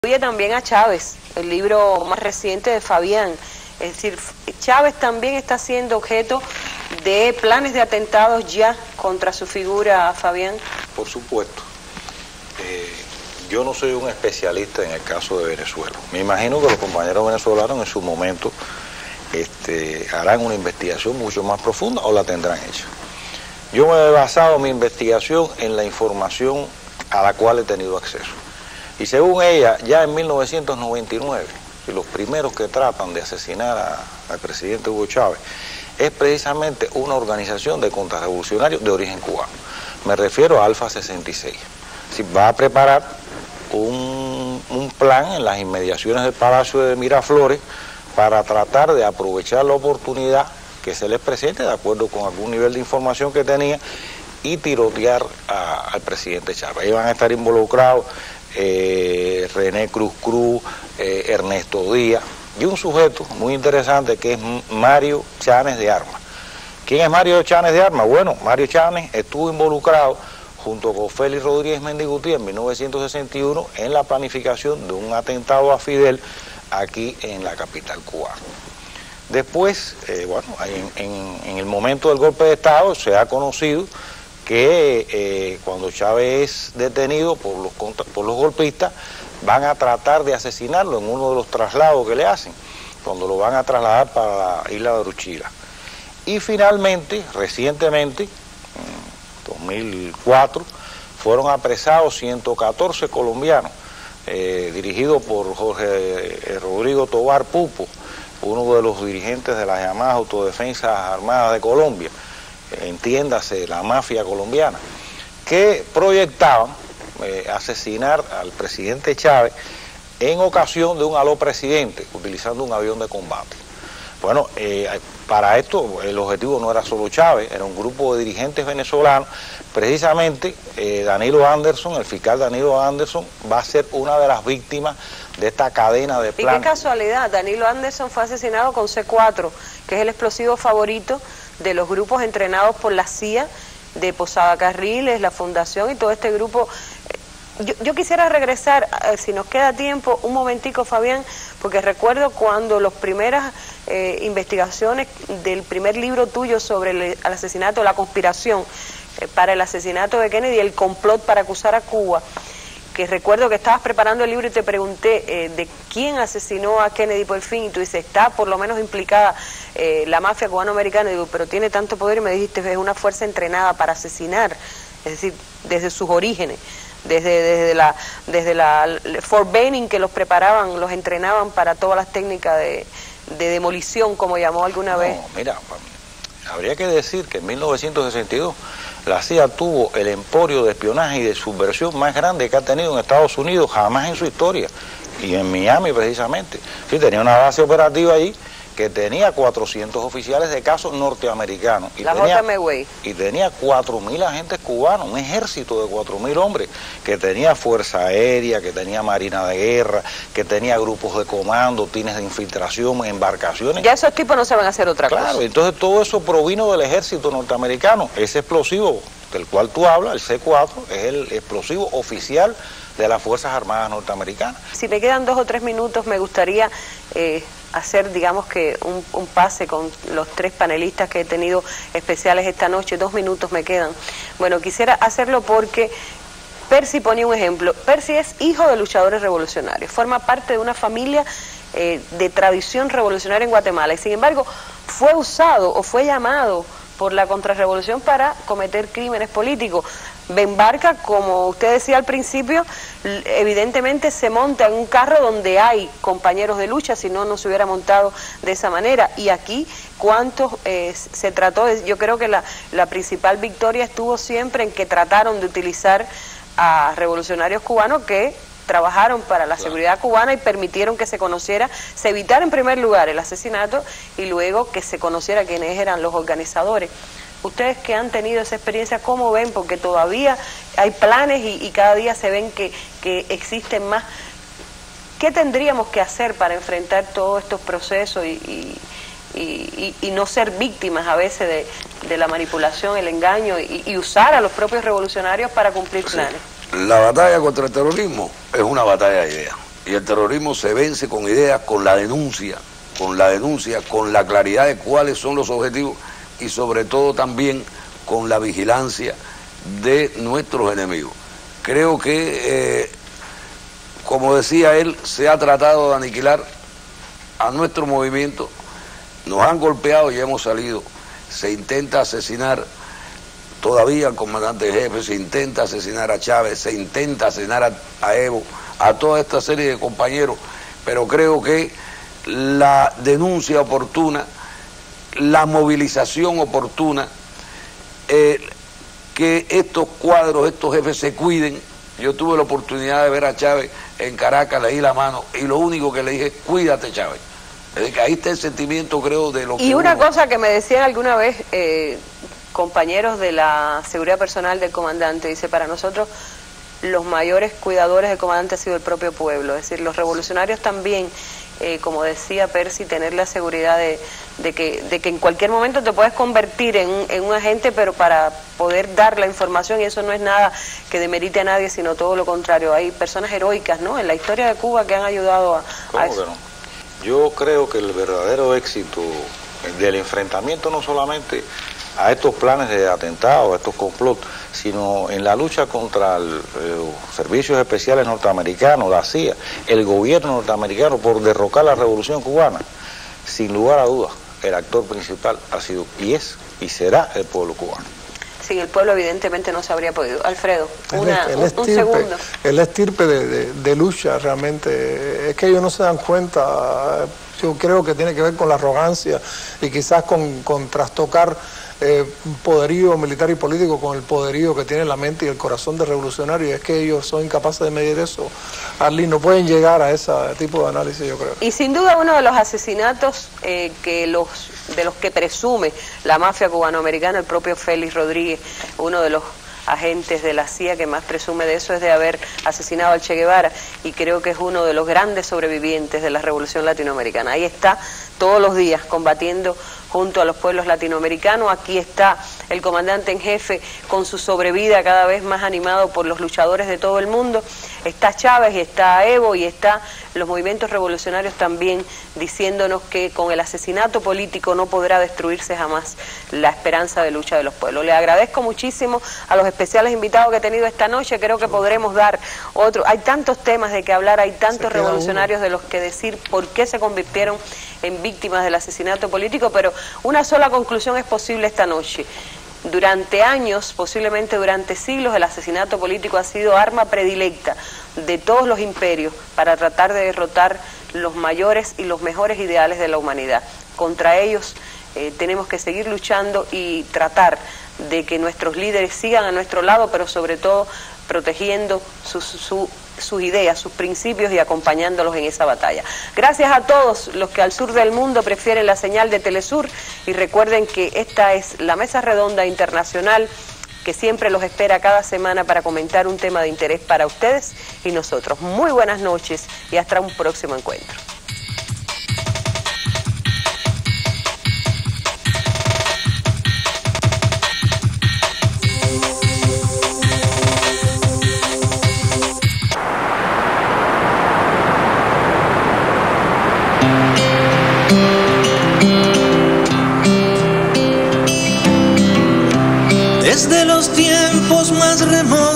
Incluye también a Chávez, el libro más reciente de Fabián. Es decir, Chávez también está siendo objeto de planes de atentados ya contra su figura, Fabián. Por supuesto. Yo no soy un especialista en el caso de Venezuela. Me imagino que los compañeros venezolanos en su momento harán una investigación mucho más profunda o la tendrán hecha. Yo me he basado mi investigación en la información a la cual he tenido acceso. Y según ella, ya en 1999, los primeros que tratan de asesinar al presidente Hugo Chávez es precisamente una organización de contrarrevolucionarios de origen cubano. Me refiero a Alfa 66. Si va a preparar un plan en las inmediaciones del Palacio de Miraflores para tratar de aprovechar la oportunidad que se les presente de acuerdo con algún nivel de información que tenía y tirotear al presidente Chávez. Ahí van a estar involucrados René Cruz Cruz, Ernesto Díaz y un sujeto muy interesante que es Mario Chanes de Armas. ¿Quién es Mario Chanes de Armas? Bueno, Mario Chanes estuvo involucrado junto con Félix Rodríguez Mendigutí en 1961 en la planificación de un atentado a Fidel aquí en la capital cubana. Después, en el momento del golpe de Estado se ha conocido que cuando Chávez es detenido por los golpistas, van a tratar de asesinarlo en uno de los traslados que le hacen, cuando lo van a trasladar para la isla de Aruchila. Y finalmente, recientemente, en 2004, fueron apresados 114 colombianos, dirigidos por Jorge Rodrigo Tobar Pupo, uno de los dirigentes de las llamadas Autodefensas Armadas de Colombia, entiéndase, la mafia colombiana, que proyectaban asesinar al presidente Chávez en ocasión de un aló presidente, utilizando un avión de combate. Bueno, para esto el objetivo no era solo Chávez, era un grupo de dirigentes venezolanos. Precisamente Danilo Anderson, el fiscal Danilo Anderson, va a ser una de las víctimas de esta cadena de planes. Y qué casualidad, Danilo Anderson fue asesinado con C4, que es el explosivo favorito de los grupos entrenados por la CIA, de Posada Carriles, la Fundación y todo este grupo. Yo quisiera regresar, si nos queda tiempo, un momentico, Fabián, porque recuerdo cuando las primeras investigaciones del primer libro tuyo sobre el asesinato, la conspiración para el asesinato de Kennedy, el complot para acusar a Cuba, que recuerdo que estabas preparando el libro y te pregunté de quién asesinó a Kennedy por fin, y tú dices, está por lo menos implicada la mafia cubano-americana, y digo, pero tiene tanto poder, y me dijiste, es una fuerza entrenada para asesinar, es decir, desde sus orígenes, desde la Fort Benning, que los preparaban, los entrenaban para todas las técnicas de demolición, como llamó alguna vez. Mira, habría que decir que en 1962 la CIA tuvo el emporio de espionaje y de subversión más grande que ha tenido en Estados Unidos jamás en su historia, y en Miami precisamente. Sí, tenía una base operativa allí que tenía 400 oficiales de casos norteamericanos. Y tenía 4.000 agentes cubanos, un ejército de 4.000 hombres, que tenía fuerza aérea, que tenía marina de guerra, que tenía grupos de comando, tines de infiltración, embarcaciones. Ya esos tipos no se van a hacer otra cosa. Claro, entonces todo eso provino del ejército norteamericano. Ese explosivo del cual tú hablas, el C4, es el explosivo oficial de las Fuerzas Armadas norteamericanas. Si me quedan 2 o 3 minutos, me gustaría hacer, digamos que un pase con los 3 panelistas que he tenido especiales esta noche. 2 minutos me quedan. Bueno, quisiera hacerlo porque Percy ponía un ejemplo. Percy es hijo de luchadores revolucionarios, forma parte de una familia de tradición revolucionaria en Guatemala, y sin embargo fue usado o fue llamado por la contrarrevolución para cometer crímenes políticos. Ben Barca, como usted decía al principio, evidentemente se monta en un carro donde hay compañeros de lucha, si no, no se hubiera montado de esa manera. Y aquí, ¿cuántos se trató de? Yo creo que la principal victoria estuvo siempre en que trataron de utilizar a revolucionarios cubanos que trabajaron para la seguridad cubana y permitieron que se conociera, se evitara en primer lugar el asesinato y luego que se conociera quiénes eran los organizadores. Ustedes que han tenido esa experiencia, ¿cómo ven? Porque todavía hay planes y cada día se ven que existen más. ¿Qué tendríamos que hacer para enfrentar todos estos procesos y no ser víctimas a veces de la manipulación, el engaño y usar a los propios revolucionarios para cumplir planes? La batalla contra el terrorismo es una batalla de ideas. Y el terrorismo se vence con ideas, con la denuncia, con la claridad de cuáles son los objetivos y sobre todo también con la vigilancia de nuestros enemigos. Creo que, como decía él, se ha tratado de aniquilar a nuestro movimiento, nos han golpeado y hemos salido. Se intenta asesinar todavía al comandante jefe, se intenta asesinar a Chávez, se intenta asesinar a Evo, a toda esta serie de compañeros, pero creo que la denuncia oportuna, la movilización oportuna, que estos cuadros, estos jefes se cuiden. Yo tuve la oportunidad de ver a Chávez en Caracas, le di la mano y lo único que le dije, cuídate, Chávez. Es decir, que ahí está el sentimiento, creo, de lo que... Y una cosa que me decían alguna vez compañeros de la seguridad personal del comandante, dice, para nosotros los mayores cuidadores del comandante ha sido el propio pueblo, es decir, los revolucionarios también, como decía Percy, tener la seguridad de que en cualquier momento te puedes convertir en un agente, pero para poder dar la información, y eso no es nada que demerite a nadie, sino todo lo contrario. Hay personas heroicas, ¿no?, en la historia de Cuba que han ayudado a eso. Que no? Yo creo que el verdadero éxito del enfrentamiento no solamente a estos planes de atentado, a estos complots, sino en la lucha contra los servicios especiales norteamericanos, la CIA, el gobierno norteamericano, por derrocar la revolución cubana, sin lugar a dudas, el actor principal ha sido y es y será el pueblo cubano. Sin el pueblo evidentemente no se habría podido. Alfredo, un segundo. El estirpe de lucha realmente, es que ellos no se dan cuenta, yo creo que tiene que ver con la arrogancia y quizás con trastocar poderío militar y político con el poderío que tiene la mente y el corazón de revolucionario, y es que ellos son incapaces de medir eso. Arlene, no pueden llegar a ese tipo de análisis, yo creo. Y sin duda uno de los asesinatos de los que presume la mafia cubanoamericana, el propio Félix Rodríguez, uno de los agentes de la CIA que más presume de eso, es de haber asesinado al Che Guevara, y creo que es uno de los grandes sobrevivientes de la revolución latinoamericana. Ahí está todos los días combatiendo junto a los pueblos latinoamericanos. Aquí está el comandante en jefe con su sobrevida cada vez más animado por los luchadores de todo el mundo. Está Chávez y está Evo y está los movimientos revolucionarios también diciéndonos que con el asesinato político no podrá destruirse jamás la esperanza de lucha de los pueblos. Le agradezco muchísimo a los especiales invitados que he tenido esta noche. Creo que podremos dar otro. Hay tantos temas de que hablar, hay tantos revolucionarios de los que decir por qué se convirtieron en víctimas del asesinato político, pero una sola conclusión es posible esta noche. Durante años, posiblemente durante siglos, el asesinato político ha sido arma predilecta de todos los imperios para tratar de derrotar los mayores y los mejores ideales de la humanidad. Contra ellos tenemos que seguir luchando y tratar de que nuestros líderes sigan a nuestro lado, pero sobre todo protegiendo sus ideas, sus principios y acompañándolos en esa batalla. Gracias a todos los que al sur del mundo prefieren la señal de Telesur, y recuerden que esta es la Mesa Redonda Internacional que siempre los espera cada semana para comentar un tema de interés para ustedes y nosotros. Muy buenas noches y hasta un próximo encuentro. Desde los tiempos más remotos